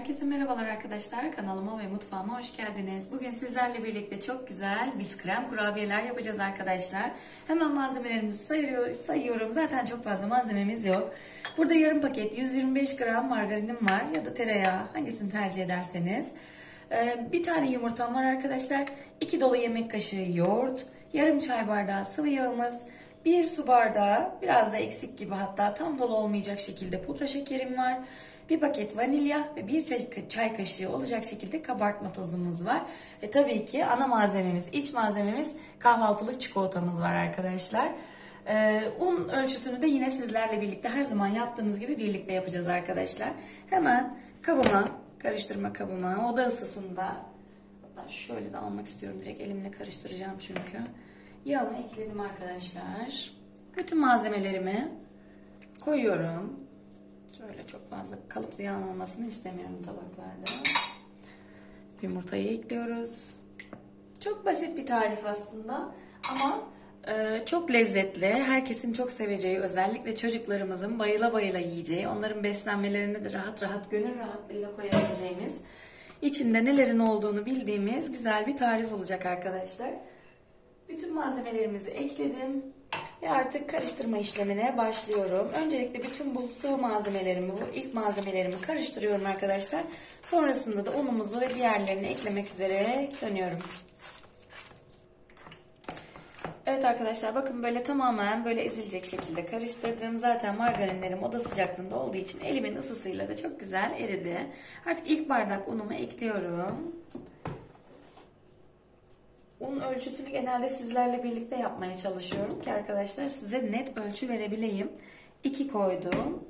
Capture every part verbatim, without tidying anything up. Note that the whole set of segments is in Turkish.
Herkese merhabalar arkadaşlar. Kanalıma ve mutfağıma hoş geldiniz. Bugün sizlerle birlikte çok güzel biskrem kurabiyeler yapacağız arkadaşlar. Hemen malzemelerimizi sayıyor, sayıyorum. Zaten çok fazla malzememiz yok. Burada yarım paket yüz yirmi beş gram margarinim var ya da tereyağı, hangisini tercih ederseniz. Ee, bir tane yumurtam var arkadaşlar. iki dolu yemek kaşığı yoğurt, yarım çay bardağı sıvı yağımız, bir su bardağı, biraz da eksik gibi hatta tam dolu olmayacak şekilde pudra şekerim var. Bir paket vanilya ve bir çay, çay kaşığı olacak şekilde kabartma tozumuz var. Ve tabii ki ana malzememiz, iç malzememiz kahvaltılık çikolatamız var arkadaşlar. Ee, un ölçüsünü de yine sizlerle birlikte her zaman yaptığımız gibi birlikte yapacağız arkadaşlar. Hemen kabıma, karıştırma kabıma, oda ısısında, hatta şöyle de almak istiyorum, direkt elimle karıştıracağım çünkü. Yağımı ekledim arkadaşlar. Bütün malzemelerimi koyuyorum. Şöyle çok fazla kalıplı yağın olmasını istemiyorum tabaklarda. Yumurtayı ekliyoruz. Çok basit bir tarif aslında ama e, çok lezzetli. Herkesin çok seveceği, özellikle çocuklarımızın bayıla bayıla yiyeceği, onların beslenmelerine de rahat rahat, gönül rahatlığıyla koyabileceğimiz, içinde nelerin olduğunu bildiğimiz güzel bir tarif olacak arkadaşlar. Bütün malzemelerimizi ekledim. Ve artık karıştırma işlemine başlıyorum. Öncelikle bütün bu sıvı malzemelerimi, bu ilk malzemelerimi karıştırıyorum arkadaşlar. Sonrasında da unumuzu ve diğerlerini eklemek üzere dönüyorum. Evet arkadaşlar, bakın böyle tamamen böyle ezilecek şekilde karıştırdım. Zaten margarinlerim oda sıcaklığında olduğu için elimin ısısıyla da çok güzel eridi. Artık ilk bardak unumu ekliyorum. Un ölçüsünü genelde sizlerle birlikte yapmaya çalışıyorum ki arkadaşlar size net ölçü verebileyim. iki koydum.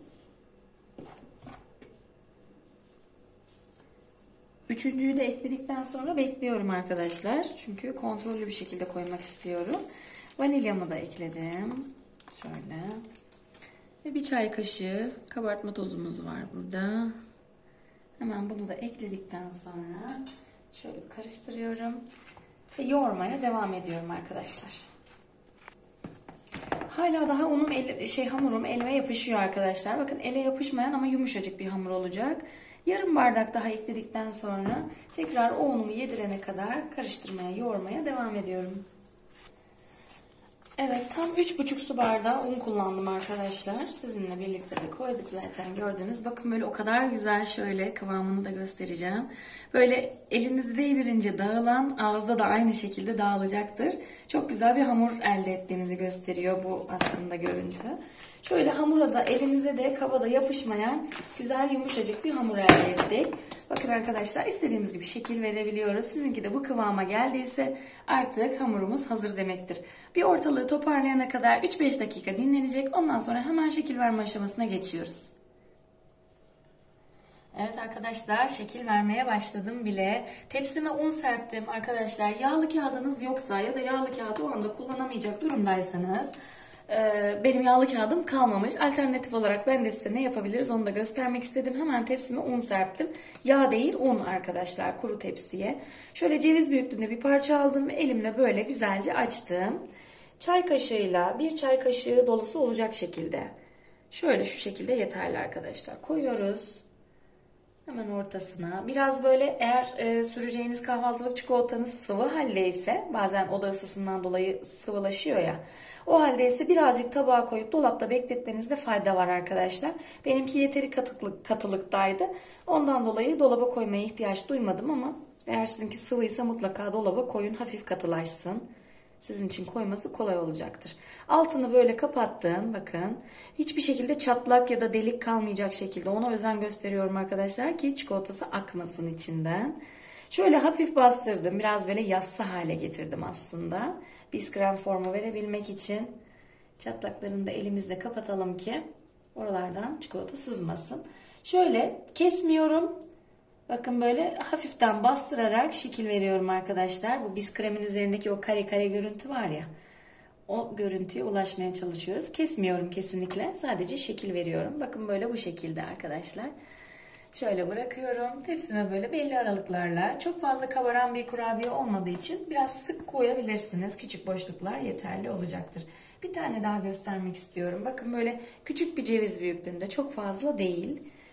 Üçüncüyü de ekledikten sonra bekliyorum arkadaşlar. Çünkü kontrollü bir şekilde koymak istiyorum. Vanilyamı da ekledim. Şöyle. Ve bir çay kaşığı kabartma tozumuz var burada. Hemen bunu da ekledikten sonra şöyle karıştırıyorum. Ve yoğurmaya devam ediyorum arkadaşlar. Hala daha unum el, şey hamurum elime yapışıyor arkadaşlar. Bakın ele yapışmayan ama yumuşacık bir hamur olacak. Yarım bardak daha ekledikten sonra tekrar o unumu yedirene kadar karıştırmaya, yoğurmaya devam ediyorum. Evet, tam üç buçuk su bardağı un kullandım arkadaşlar. Sizinle birlikte de koyduk zaten, gördünüz. Bakın böyle o kadar güzel, şöyle kıvamını da göstereceğim. Böyle elinizi değdirince dağılan, ağızda da aynı şekilde dağılacaktır. Çok güzel bir hamur elde ettiğinizi gösteriyor bu aslında görüntü. Şöyle hamura da elinize de kaba da yapışmayan güzel yumuşacık bir hamur elde ettik. Bakın arkadaşlar, istediğimiz gibi şekil verebiliyoruz. Sizinki de bu kıvama geldiyse artık hamurumuz hazır demektir. Bir ortalığı toparlayana kadar üç beş dakika dinlenecek. Ondan sonra hemen şekil verme aşamasına geçiyoruz. Evet arkadaşlar, şekil vermeye başladım bile. Tepsime un serptim arkadaşlar. Yağlı kağıdınız yoksa ya da yağlı kağıdı o anda kullanamayacak durumdaysanız, benim yağlı kağıdım kalmamış. Alternatif olarak ben de size ne yapabiliriz onu da göstermek istedim. Hemen tepsime un serptim. Yağ değil, un arkadaşlar, kuru tepsiye. Şöyle ceviz büyüklüğünde bir parça aldım ve elimle böyle güzelce açtım. Çay kaşığıyla bir çay kaşığı dolusu olacak şekilde. Şöyle şu şekilde yeterli arkadaşlar. Koyuyoruz. Hemen ortasına. Biraz böyle, eğer e, süreceğiniz kahvaltılık çikolatanız sıvı haldeyse, bazen oda ısısından dolayı sıvılaşıyor ya. O haldeyse birazcık tabağa koyup dolapta bekletmenizde fayda var arkadaşlar. Benimki yeteri katılık, katılıktaydı. Ondan dolayı dolaba koymaya ihtiyaç duymadım ama eğer sizinki sıvıysa mutlaka dolaba koyun, hafif katılaşsın. Sizin için koyması kolay olacaktır. Altını böyle kapattım. Bakın. Hiçbir şekilde çatlak ya da delik kalmayacak şekilde ona özen gösteriyorum arkadaşlar ki çikolatası akmasın içinden. Şöyle hafif bastırdım. Biraz böyle yassı hale getirdim aslında. Biskrem formu verebilmek için. Çatlaklarını da elimizle kapatalım ki oralardan çikolata sızmasın. Şöyle kesmiyorum. Bakın böyle hafiften bastırarak şekil veriyorum arkadaşlar. Bu biskremin üzerindeki o kare kare görüntü var ya. O görüntüye ulaşmaya çalışıyoruz. Kesmiyorum kesinlikle. Sadece şekil veriyorum. Bakın böyle bu şekilde arkadaşlar. Şöyle bırakıyorum. Tepsime böyle belli aralıklarla. Çok fazla kabaran bir kurabiye olmadığı için biraz sık koyabilirsiniz. Küçük boşluklar yeterli olacaktır. Bir tane daha göstermek istiyorum. Bakın böyle küçük bir ceviz büyüklüğünde. Çok fazla değil.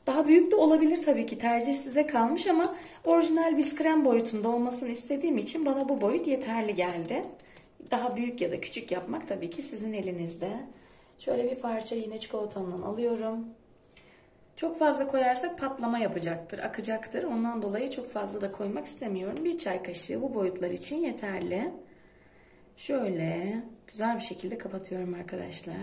Daha büyük de olabilir tabii ki, tercih size kalmış ama orijinal biskrem boyutunda olmasını istediğim için bana bu boyut yeterli geldi. Daha büyük ya da küçük yapmak tabii ki sizin elinizde. Şöyle bir parça yine çikolatamdan alıyorum. Çok fazla koyarsak patlama yapacaktır, akacaktır. Ondan dolayı çok fazla da koymak istemiyorum. Bir çay kaşığı bu boyutlar için yeterli. Şöyle güzel bir şekilde kapatıyorum arkadaşlar.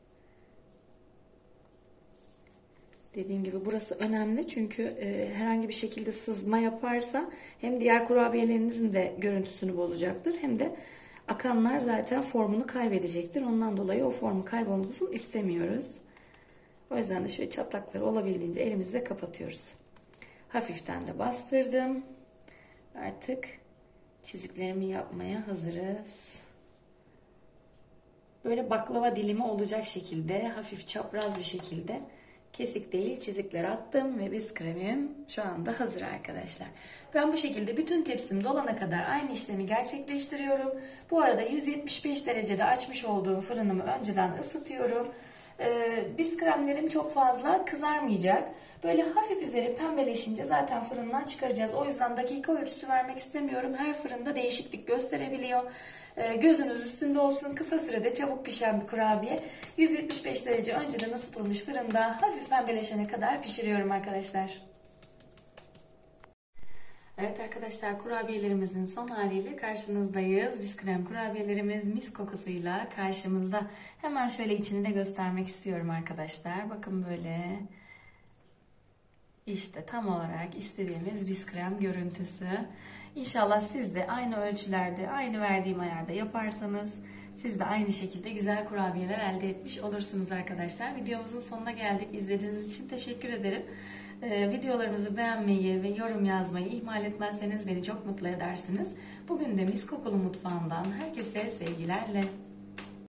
Dediğim gibi burası önemli çünkü e, herhangi bir şekilde sızma yaparsa hem diğer kurabiyelerinizin de görüntüsünü bozacaktır hem de akanlar zaten formunu kaybedecektir. Ondan dolayı o formu kaybolmasını istemiyoruz. O yüzden de şöyle çatlakları olabildiğince elimizle kapatıyoruz. Hafiften de bastırdım. Artık çiziklerimi yapmaya hazırız. Böyle baklava dilimi olacak şekilde, hafif çapraz bir şekilde, kesik değil çizikler attım ve biskremim şu anda hazır arkadaşlar. Ben bu şekilde bütün tepsim dolana kadar aynı işlemi gerçekleştiriyorum. Bu arada yüz yetmiş beş derecede açmış olduğum fırınımı önceden ısıtıyorum. Ee, biskremlerim çok fazla kızarmayacak. Böyle hafif üzeri pembeleşince zaten fırından çıkaracağız. O yüzden dakika ölçüsü vermek istemiyorum. Her fırında değişiklik gösterebiliyor. Ee, gözünüz üstünde olsun. Kısa sürede çabuk pişen bir kurabiye. yüz yetmiş beş derece önceden ısıtılmış fırında hafif pembeleşene kadar pişiriyorum arkadaşlar. Evet arkadaşlar, kurabiyelerimizin son haliyle karşınızdayız. Biskrem kurabiyelerimiz mis kokusuyla karşımızda. Hemen şöyle içini de göstermek istiyorum arkadaşlar. Bakın böyle. İşte tam olarak istediğimiz biskrem görüntüsü. İnşallah siz de aynı ölçülerde, aynı verdiğim ayarda yaparsanız siz de aynı şekilde güzel kurabiyeler elde etmiş olursunuz arkadaşlar. Videomuzun sonuna geldik. İzlediğiniz için teşekkür ederim. Ee, videolarımızı beğenmeyi ve yorum yazmayı ihmal etmezseniz beni çok mutlu edersiniz. Bugün de mis kokulu mutfağımdan herkese sevgilerle.